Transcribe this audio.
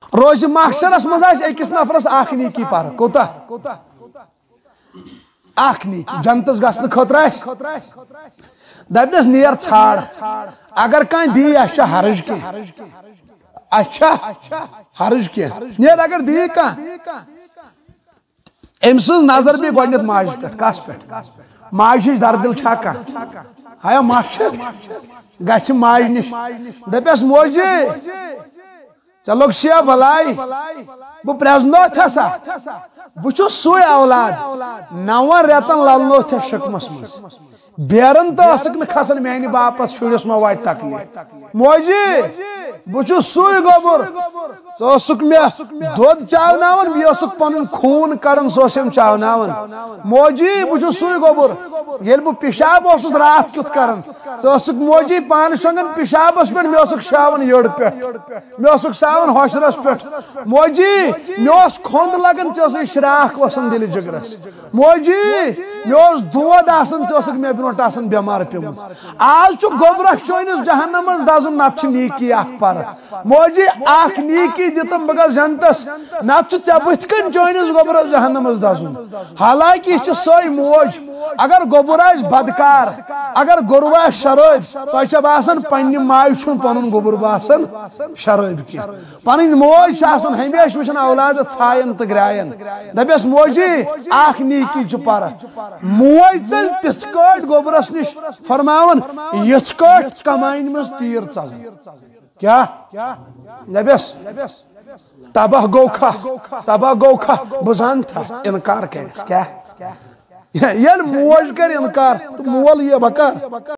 روز محشرس مز أکِس نفرس اکھ نیکی پر کوتا اکھ نیکی جنتس گژھنہٕ خٲطرٕ دپنس نیر ژھانڈ اگر کانٛہہ دی اَسہِ چھُ حرج کینٛہہ اَسہِ چھا حرج کینٛہہ نیر اگر دی کانٛہہ أمۍ سٕنٛز نظر بیٚیہِ گۄڈٕنیتھ ماجہِ پٮ۪ٹھ کس پٮ۪ٹھ ماجہِ ہِش دردِل چھا کانٛہہ ہیا مچھ گژھِ ماجہِ نِش دپٮ۪س موجی ژےٚ لوٚگ شے بلاے بہٕ پرٛزنوتھ سا بہٕ چھُس سُے اولاد 9 رٮ۪تن للنوتھ شِکمس منٛز بیرن تہٕ ٲسٕکھ نہٕ کھسان میانہِ باپتھ شُرِس ما واتہِ تکلیٖف موجی بہٕ چھُس سُے گوٚبُر ژٕ اوسُکھ مےٚ دۄد چاوناوان بیٚیہِ اوسُکھ پنُن خوٗن کڑان سُہ اوس أمۍ چاوناوان موجی بہٕ چھُس سُے گوٚبُر ییٚلہِ بہٕ پِشاب اوسُس راتھ کیُتھ کران ژٕ اوسُکھ موجی پانہٕ شۄنٛگان پِشابس پٮ۪ٹھ مےٚ اوسُکھ شاوان یٔڈ پٮ۪ٹھ مےٚ اوسُکھ ساوان ہۄشرس پٮ۪ٹھ موجی مےٚ اوس کھۄند لگان ژےٚ اوسُے شراکھ وسان دِلہِ جگرس موجی مےٚ اوس دود آسان ژےٚ اوسُکھ مےٚ برونٛٹھ آسان بٮ۪مار پیٚمٕژ آز چھُ گوٚبرس چٲنِس جہنم منٛز دزُن نتہٕ چھِ نیکی اکھ پر موجی اکھ نیکی دِتم بہٕ گژھٕ جنتس نتہٕ چھُ ژےٚ بٕتھِ کنۍ چٲنِس گوٚبرس جہنم منٛز دزُن حالانکہ یہِ چھِ سۄے موج اگر گوٚبُر آسہِ بدکار اگر گوٚرو آسہِ شرٲبۍ تۄہہِ چھےٚ باسان پننہِ ماجہِ چھُنہٕ پنُن گوٚبُر باسان شرٲبۍ کینٛہہ پنٕنۍ موج چھِ آسان ہمیشہِ وٕچھان اولادس ژھاین تہٕ گرٛاین دپٮ۪س موجی اکھ نیکی چھِ پر موج ژٔلۍ تِتھ کٲٹھۍ گوٚبرس نِش فرماوان یِتھ کٲٹھۍ کمانہِ منٛز تیٖر ژلان کیا دپٮ۪س تباہ گوٚو کھا بہٕ زانتھا انکار کرٮ۪س کیٛاہ ییٚلہِ موج کرِ انکار تہٕ مول یہِ بکار